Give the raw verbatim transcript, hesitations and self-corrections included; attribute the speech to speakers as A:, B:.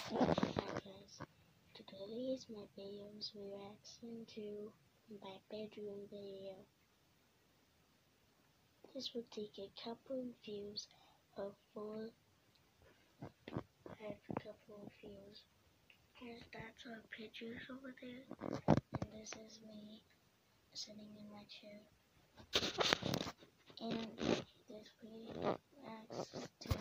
A: Hi guys, today's my video's reaction to my bedroom video. This will take a couple of views of full have a couple of views. Here's that's our pictures over there, and this is me sitting in my chair. And this reacts to